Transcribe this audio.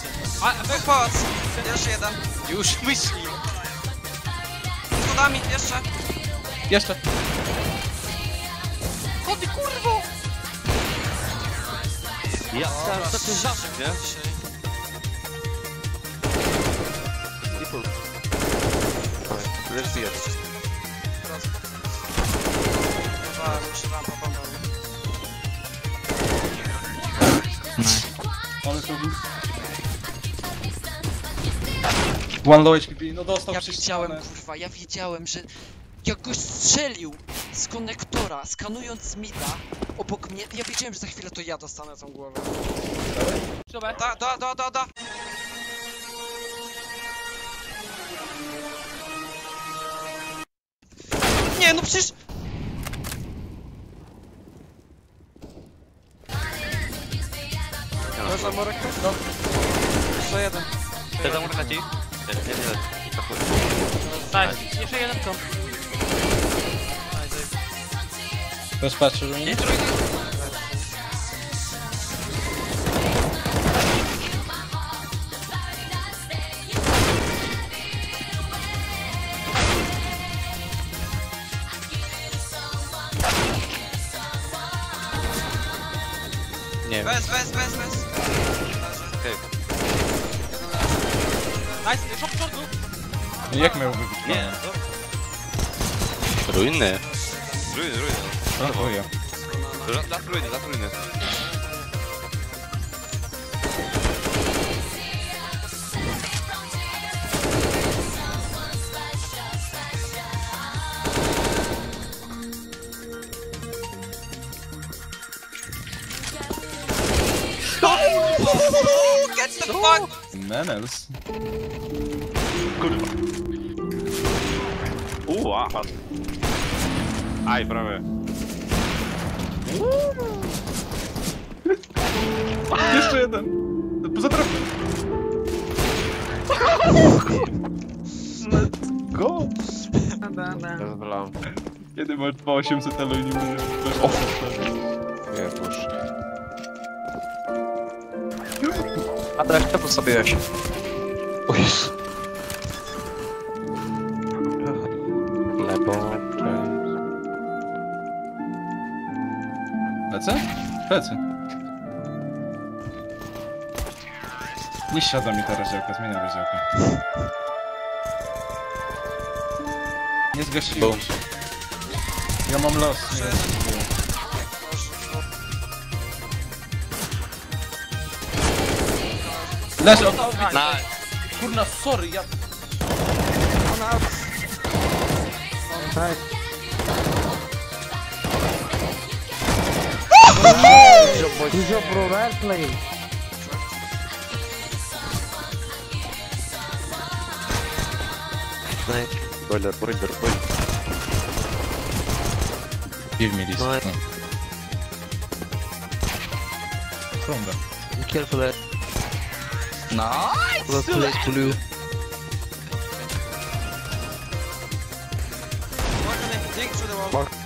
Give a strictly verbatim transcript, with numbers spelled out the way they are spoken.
A, wy pałac! Jeszcze jeden. Już myśli. Schodami, jeszcze. Jeszcze. O ty kurwo! Ja chciałem to ten zawsze, nie? Default. Let's be it. Chyba muszę wam popomóc. Ale to... One low H P, no dostał Ja przez wiedziałem, ścianę. kurwa, ja wiedziałem, że... Jak goś strzelił z konektora, skanując mida obok mnie, ja wiedziałem, że za chwilę to ja dostanę tą głowę. Dobra. Da, da, da, da, da! Nie, no przecież... Można Morek? No. Jeszcze jeden. Chcesz zamurka ci? Nie, nie, nie. Tak, jeszcze jeden komp. Też patrzę, że mnie... Nie wiem. Bez, bez, bez, bez. Okej. Nice, szop przodu. Jak miał wybić? Nie. Ruiny. Ruiny, ruiny. No to ja. Las ruiny, las ruiny. Get the fuck! Menels. Kurwa. Uuu, aha. Aj, prawie. Jeszcze jeden! Poza trafem! Let's go! Rozwalałem. Kiedy masz dwa osiemset elo i nie możesz weszło. Nie, proszę. A teraz kto postawiłeś? O Jezu. Lepo, Lecę? Lecę. Nie siada mi ta rozdziałka, zmienia rozdziałkę. Nie zgasiłem się. Ja mam los, nie Leży od... Nice. Kurna, sorry, ja... Good job, bro. Well played. Nice. Boiler, boiler, boiler. Give me this. No. No. From them. Be careful there. Nice! Well played, blue. Dig through the wall. Mark.